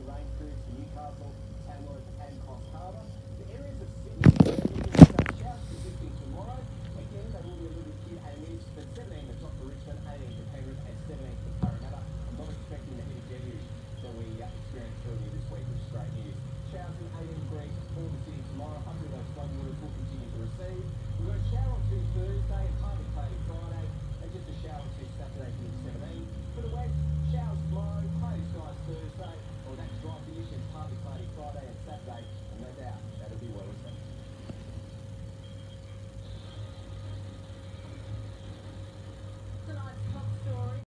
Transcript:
including rain periods for Newcastle, Tamworth and Coffs Harbour. The areas of Sydney, showers persisting tomorrow. Again, they will be a little bit and mist, but 17 to drop for Richmond, 18 to Penrith and 17 to Parramatta. I'm not expecting the heavy deluge that we experienced earlier this week, which is great news. Showers in 18 degrees for the city tomorrow. Hopefully those floodwaters will continue to recede. We've got a shower or two Thursday and partly cloudy Friday, and just a shower or two Saturday for the